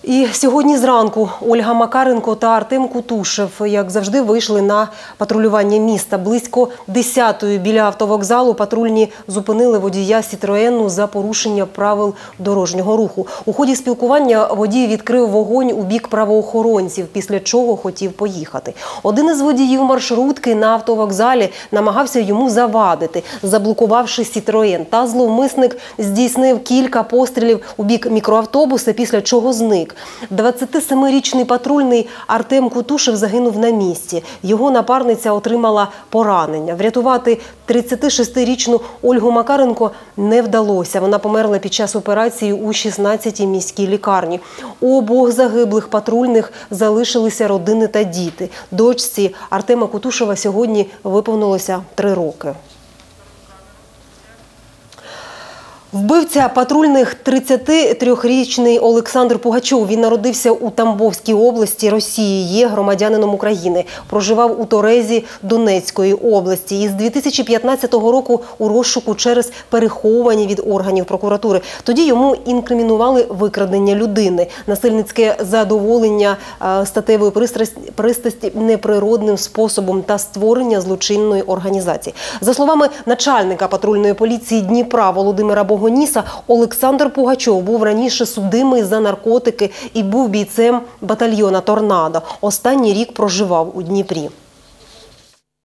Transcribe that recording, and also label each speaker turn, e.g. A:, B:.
A: І сьогодні зранку Ольга Макаренко та Артем Кутушев, як завжди, вийшли на патрулювання міста. Близько 10-ї біля автовокзалу патрульні зупинили водія «Сітроену» за порушення правил дорожнього руху. У ході спілкування водій відкрив вогонь у бік правоохоронців, після чого хотів поїхати. Один із водіїв маршрутки на автовокзалі намагався йому завадити, заблокувавши «Сітроен». Та зловмисник здійснив кілька пострілів у бік мікроавтобуса, після чого зник. 27-річний патрульний Артем Кутушев загинув на місці. Його напарниця отримала поранення. Врятувати 36-річну Ольгу Макаренко не вдалося. Вона померла під час операції у 16-й міській лікарні. У обох загиблих патрульних залишилися родини та діти. Дочці Артема Кутушева сьогодні виповнилося 3 роки. Вбивця патрульних 33-річний Олександр Пугачов. Він народився у Тамбовській області Росії, є громадянином України. Проживав у Торезі Донецької області. Із 2015 року у розшуку через переховування від органів прокуратури. Тоді йому інкримінували викрадення людини, насильницьке задоволення статевої пристрасті неприродним способом та створення злочинної організації. За словами начальника патрульної поліції Дніпра Володимира Богоніса, Олександр Пугачов був раніше судимий за наркотики і був бійцем батальйона «Торнадо». Останній рік проживав у Дніпрі.